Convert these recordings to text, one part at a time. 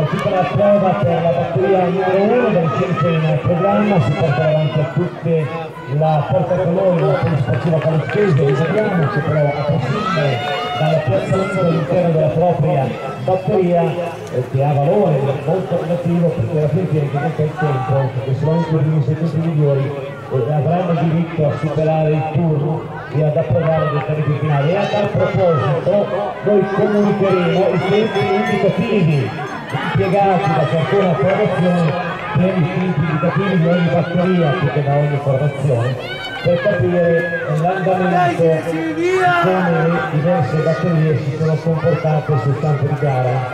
piccola prova per la batteria numero 1 del centro in programma, si porta avanti a tutte la portacolori della polisportiva calistese, vediamo che però a prescindere dalla piazzamento all'interno della propria batteria che ha valore molto negativo, perché la fine comunque il tempo, perché sono anche i primi 6 tempi migliori avranno diritto a superare il turno e ad approdare dei tempi finali. E a tal proposito noi comunicheremo i tempi indicativi impiegati da ciascuna formazione per i tempi indicativi di ogni batteria più che da ogni formazione, per capire l'andamento di come le diverse batterie si sono comportate sul campo di gara.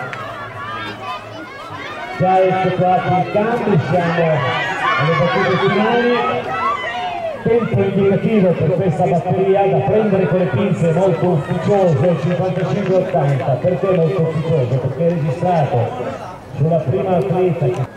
Già effettuati i cambi, siamo alle battute finali. Tempo indicativo per questa batteria da prendere con le pinze, molto ufficioso, 55-80. Perché molto ufficioso? Perché è registrato sulla prima atleta che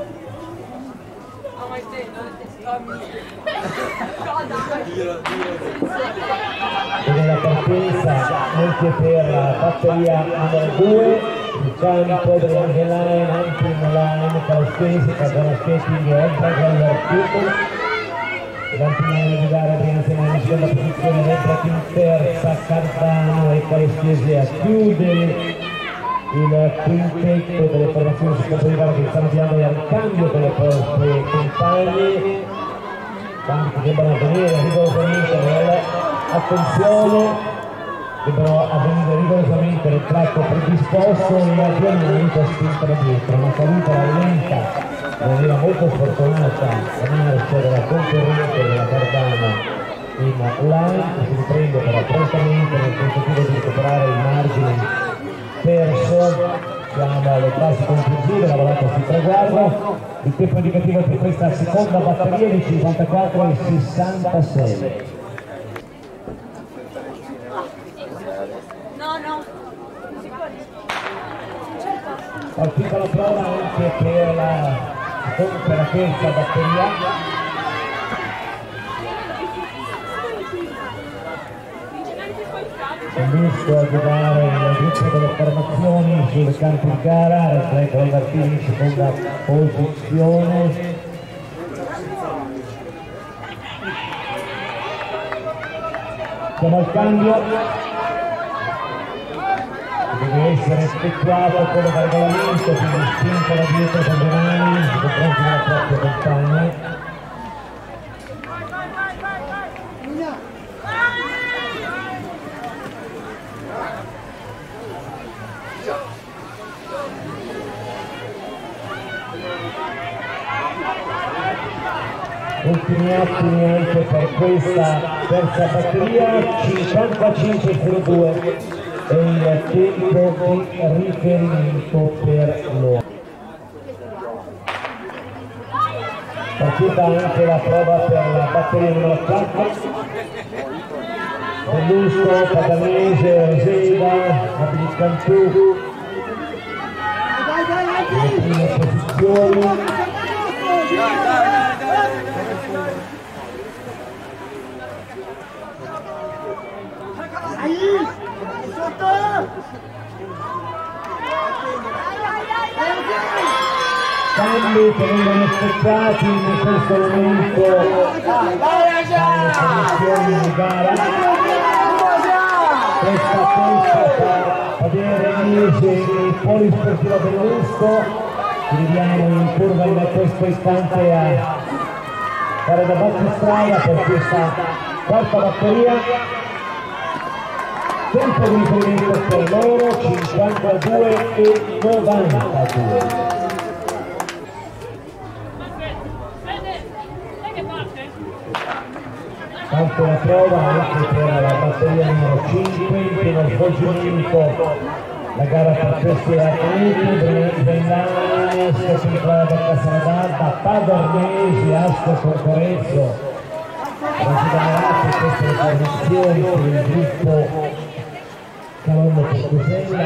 nella partenza anche per la batteria numero 2 il campo dell'Angeline, anche in line calistesica della skating Edgar Pico. L'antinale di gara Brianzena in seconda posizione, Rebra in terza, Cardano e Calestesia chiude il quintetto delle formazioni sul campo di gara che stanno tirando al cambio con le proprie compagne, cambi che debbano avvenire rigorosamente attenzione, devono avvenire rigorosamente nel tratto predisposto e avviamento a spinta da dietro, una caduta lenta in maniera molto sfortunata la marcia della concorrente della Cardano in line, che si riprende però prontamente nel tentativo di recuperare il margine perso. Siamo alle fasi conclusive, la volata sul traguardo, il tempo indicativo per questa seconda batteria di 54,66. Partita la prova anche per la terza batteria. Giusto a guidare il gruppo delle formazioni sul campo di gara, Reflecco Albertini in seconda posizione. Siamo al cambio, deve essere effettuato come da regolamento, quindi spinta da dietro Sagenani nei confronti della propria compagna. Ultimi attimi anche per questa terza batteria, 55,02 è il tempo di riferimento per loro. Partita anche la prova per la batteria numero 4, Bellusco, Paganese, Reseda, Abili Cantù, le prime posizioni. Cambi che vengono effettuati in questo momento dalle formazioni di gara. Questa pista per Padere Mise e Polisportiva Bellusco. Ci vediamo in curva in questo istante a fare da battistrada per questa quarta batteria. Tempo di riferimento per loro 52,92. Parte la prova anche per la batteria numero 5, in pieno svolgimento la gara per questi atleti, Brendanes, Sinclair da Casanada, Padernesi, Asco Concorrezzo, Rasidamerati, queste le formazioni per il gruppo Calonno Portusella.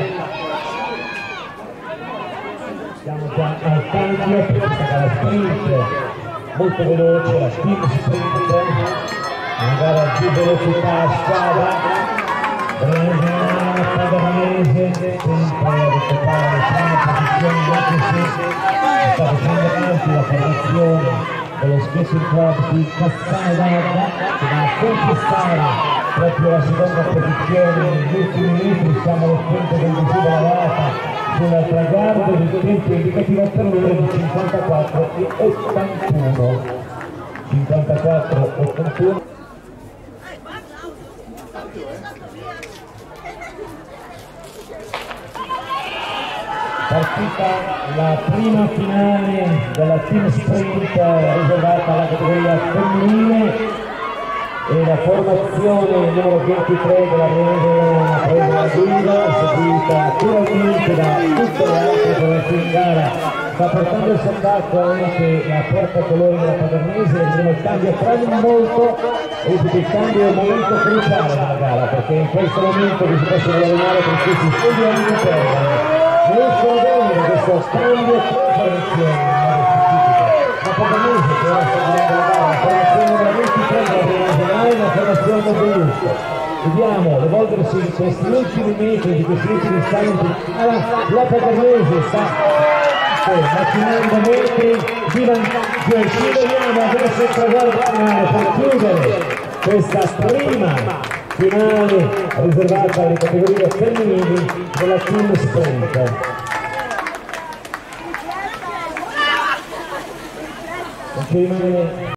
Siamo già al cambio per questa gara sprint, molto veloce, la team sprint. Una gara di velocità a squadra, Paganese sempre a recuperare condizioni, anche se sta facendo avanti la formazione dello Skating Club di Cassano che va a conquistare proprio la seconda posizione negli ultimi metri. Siamo allo sprint conclusivo della data sul traguardo del tempo indicativo per loro di 54,81. Partita la prima finale della team sprint riservata alla categoria femminile e la formazione numero 23 della Rese presa la guida, seguita naturalmente da tutte le altre formazioni in gara. Sta portando il sottacco anche la portacolori della Padernese, vedremo il cambio tra molto e il cambio è un momento cruciale della gara, perché in questo momento che si possono guadagnare per questi studi anche perdono. Riescono a vedere questo scambio tra formazioni la Padernese che ora sta guidando la gara, la formazione della 23 della Renese, la formazione del Bellusco. Vediamo l'evolversi di questi ultimi metri, di questi ultimi istanti. La Padernese sta macinando metri di vantaggio e ci vediamo adesso il traguardo finale per chiudere questa prima finale riservata alle categorie femminili della team sprint. Non ci rimane